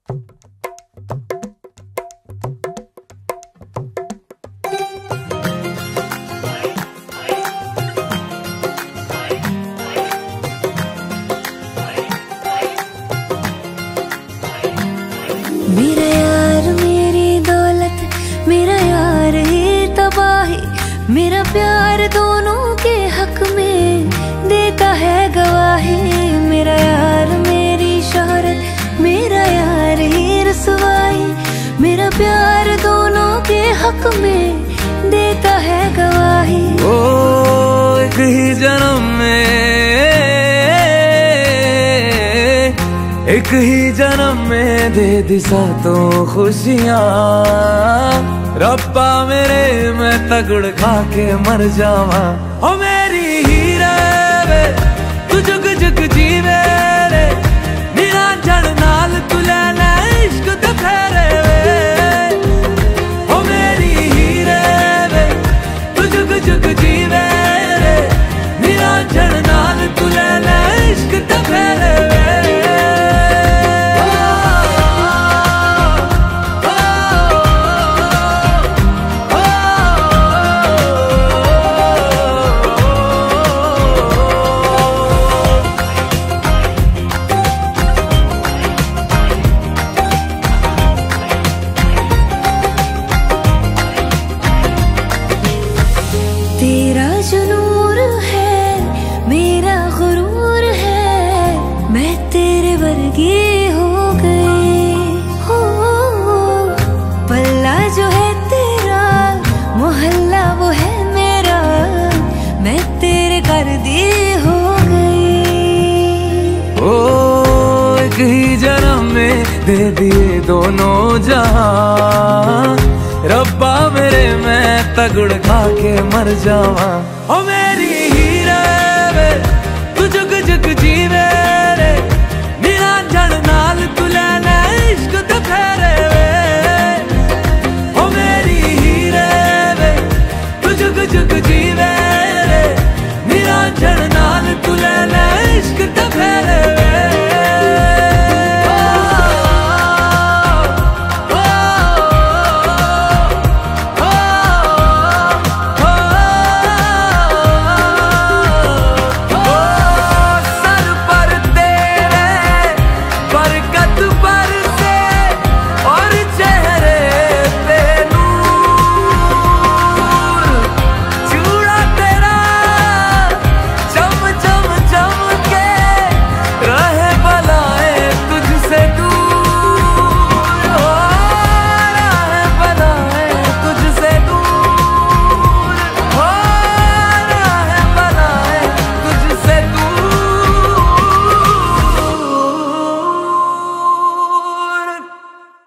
मेरा यार मेरी दौलत, मेरा यार ही तबाही, मेरा प्यार दोनों के हक में देता है गवाही। मेरा यार मेरी शोहरत, मेरा यार ही रसवाई, मेरा प्यार दोनों के हक में देता है गवाही। ओ एक ही जन्म में, एक ही जन्म में दे दी सातों खुशियाँ। रब्बा मेरे मैं तगड़ खा के मर जावा। ओ मेरी हीरे वे तू जुग जुग जीवे रे, निरंजन नाल तू ले इश्क दे फेरे वे। ओ मेरी हीरे वे तू जुग जुग जीवे रे, निरंजन नाल तू ले इश्क दे फेरे वे। तेरा जो नूर है मेरा गुरूर है, मैं तेरे वर्गी हो गई हो। पल्ला जो है तेरा, मोहल्ला वो है मेरा, मैं तेरे कर दी हो गई। ओ एक ही जन्म में दे दिए दोनों जहां। रब्बा मेरे मैं तगड़ खा के मर जावा। ओ